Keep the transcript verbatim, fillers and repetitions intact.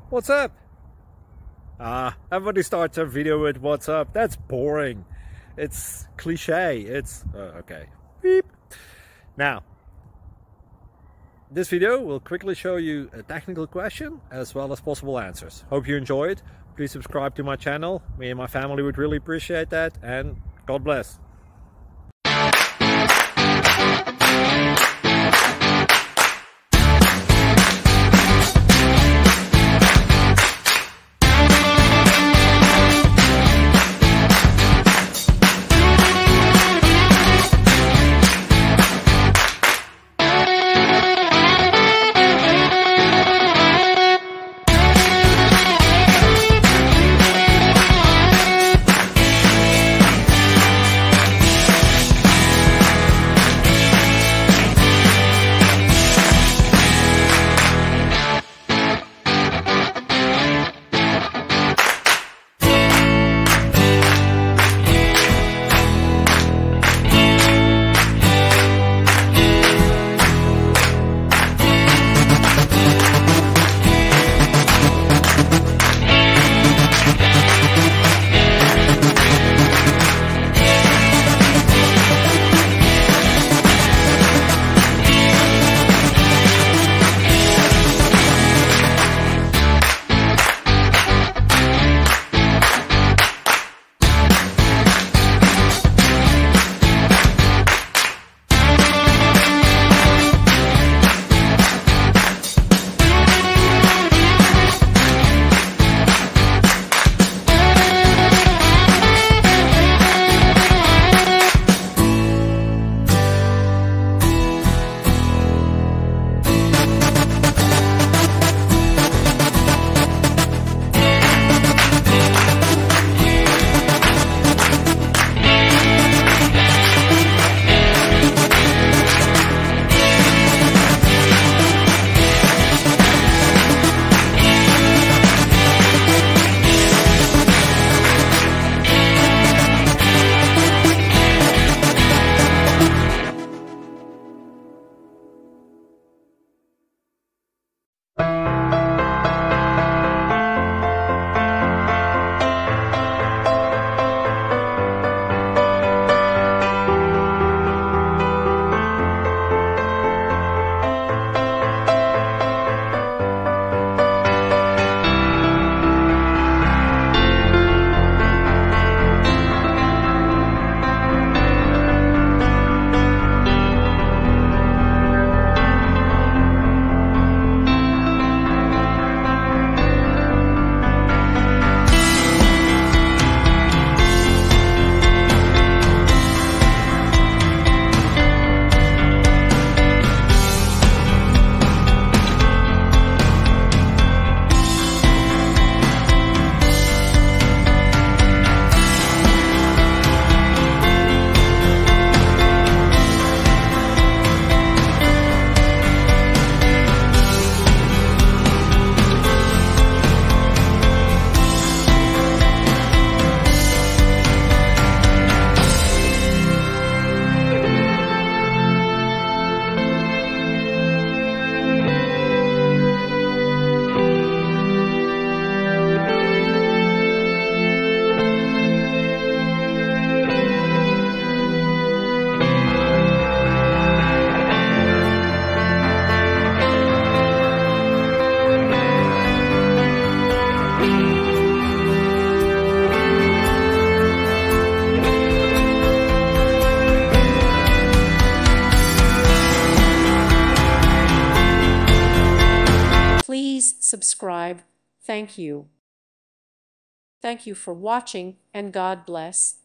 What's up? Ah, everybody starts a video with what's up. That's boring. It's cliche. It's uh, okay. Beep. Now, this video will quickly show you a technical question as well as possible answers. Hope you enjoy it. Please subscribe to my channel. Me and my family would really appreciate that, and God bless. Please subscribe. Thank you. Thank you for watching, and God bless.